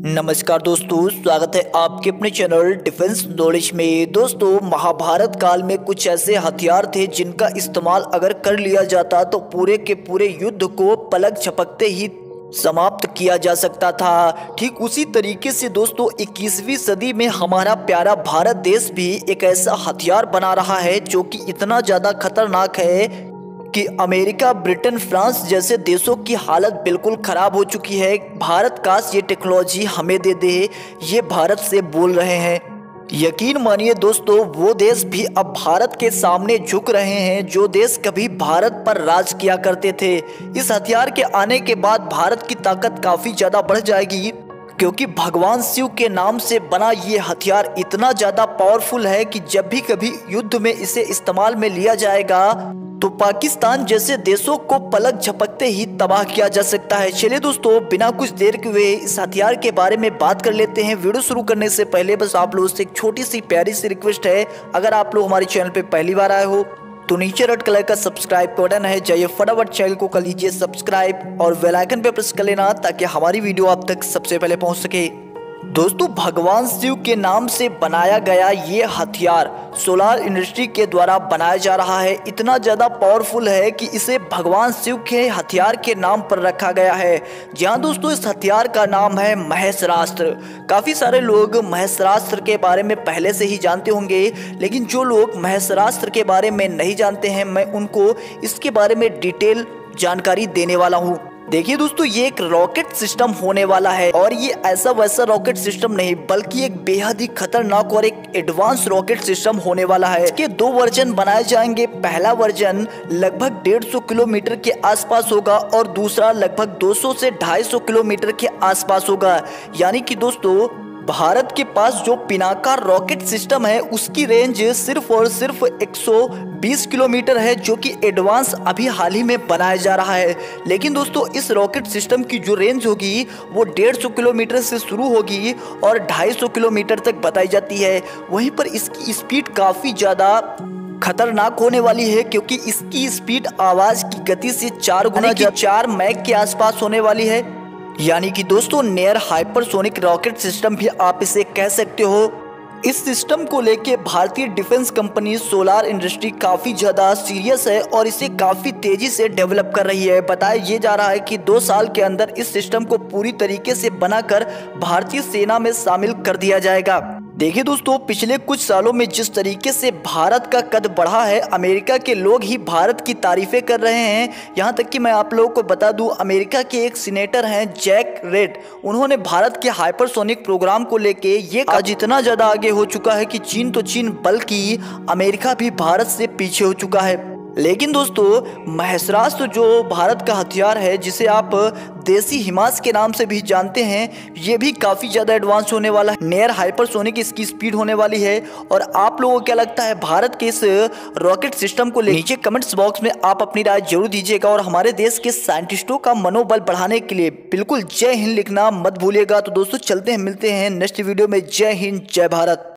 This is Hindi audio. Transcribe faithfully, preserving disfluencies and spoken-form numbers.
नमस्कार दोस्तों, स्वागत है आपके अपने चैनल डिफेंस नॉलेज में। दोस्तों, महाभारत काल में कुछ ऐसे हथियार थे जिनका इस्तेमाल अगर कर लिया जाता तो पूरे के पूरे युद्ध को पलक झपकते ही समाप्त किया जा सकता था। ठीक उसी तरीके से दोस्तों इक्कीसवीं सदी में हमारा प्यारा भारत देश भी एक ऐसा हथियार बना रहा है जो कि इतना ज़्यादा खतरनाक है कि अमेरिका, ब्रिटेन, फ्रांस जैसे देशों की हालत बिल्कुल ख़राब हो चुकी है। भारत काश ये टेक्नोलॉजी हमें दे दे, ये भारत से बोल रहे हैं। यकीन मानिए दोस्तों, वो देश भी अब भारत के सामने झुक रहे हैं जो देश कभी भारत पर राज किया करते थे। इस हथियार के आने के बाद भारत की ताकत काफ़ी ज़्यादा बढ़ जाएगी, क्योंकि भगवान शिव के नाम से बना ये हथियार इतना ज़्यादा पावरफुल है कि जब भी कभी युद्ध में इसे इस्तेमाल में लिया जाएगा तो पाकिस्तान जैसे देशों को पलक झपकते ही तबाह किया जा सकता है। चलिए दोस्तों, बिना कुछ देर के हुए इस हथियार के बारे में बात कर लेते हैं। वीडियो शुरू करने से पहले बस आप लोगों से एक छोटी सी प्यारी सी रिक्वेस्ट है, अगर आप लोग हमारे चैनल पे पहली बार आए हो तो नीचे रेड कलर का सब्सक्राइब का बटन है, जाइए फटाफट चैनल को कर लीजिए सब्सक्राइब और बेल आइकन पे प्रेस कर लेना ताकि हमारी वीडियो आप तक सबसे पहले पहुंच सके। दोस्तों, भगवान शिव के नाम से बनाया गया ये हथियार सोलार इंडस्ट्री के द्वारा बनाया जा रहा है। इतना ज़्यादा पावरफुल है कि इसे भगवान शिव के हथियार के नाम पर रखा गया है। जहां दोस्तों इस हथियार का नाम है महेशरास्त्र। काफ़ी सारे लोग महेशरास्त्र के बारे में पहले से ही जानते होंगे, लेकिन जो लोग महेशरास्त्र के बारे में नहीं जानते हैं, मैं उनको इसके बारे में डिटेल जानकारी देने वाला हूँ। देखिए दोस्तों, ये एक रॉकेट सिस्टम होने वाला है और ये ऐसा वैसा रॉकेट सिस्टम नहीं बल्कि एक बेहद ही खतरनाक और एक एडवांस रॉकेट सिस्टम होने वाला है। इसके दो वर्जन बनाए जाएंगे। पहला वर्जन लगभग डेढ़ सौ किलोमीटर के आसपास होगा और दूसरा लगभग दो सौ से ढाई सौ किलोमीटर के आसपास होगा। यानी कि दोस्तों भारत के पास जो पिनाका रॉकेट सिस्टम है उसकी रेंज सिर्फ और सिर्फ एक सौ बीस किलोमीटर है, जो कि एडवांस अभी हाल ही में बनाया जा रहा है। लेकिन दोस्तों इस रॉकेट सिस्टम की जो रेंज होगी वो डेढ़ सौ किलोमीटर से शुरू होगी और ढाई सौ किलोमीटर तक बताई जाती है। वहीं पर इसकी स्पीड काफ़ी ज़्यादा खतरनाक होने वाली है, क्योंकि इसकी स्पीड आवाज़ की गति से चार गुना चार मैक के आसपास होने वाली है। यानी कि दोस्तों नियर हाइपरसोनिक रॉकेट सिस्टम भी आप इसे कह सकते हो। इस सिस्टम को लेके भारतीय डिफेंस कंपनी सोलार इंडस्ट्री काफ़ी ज़्यादा सीरियस है और इसे काफ़ी तेज़ी से डेवलप कर रही है। बताया ये जा रहा है कि दो साल के अंदर इस सिस्टम को पूरी तरीके से बनाकर भारतीय सेना में शामिल कर दिया जाएगा। देखिए दोस्तों, पिछले कुछ सालों में जिस तरीके से भारत का कद बढ़ा है, अमेरिका के लोग ही भारत की तारीफें कर रहे हैं। यहाँ तक कि मैं आप लोगों को बता दूं, अमेरिका के एक सीनेटर हैं जैक रेड, उन्होंने भारत के हाइपरसोनिक प्रोग्राम को लेके ये आज इतना ज़्यादा आगे हो चुका है कि चीन तो चीन बल्कि अमेरिका भी भारत से पीछे हो चुका है। लेकिन दोस्तों महेशरास्त्र जो भारत का हथियार है, जिसे आप देसी हिमास के नाम से भी जानते हैं, ये भी काफ़ी ज़्यादा एडवांस होने वाला है। नियर हाइपरसोनिक इसकी स्पीड होने वाली है। और आप लोगों को क्या लगता है भारत के इस रॉकेट सिस्टम को नीचे कमेंट्स बॉक्स में आप अपनी राय जरूर दीजिएगा और हमारे देश के साइंटिस्टों का मनोबल बढ़ाने के लिए बिल्कुल जय हिंद लिखना मत भूलिएगा। तो दोस्तों चलते हैं, मिलते हैं नेक्स्ट वीडियो में। जय हिंद, जय भारत।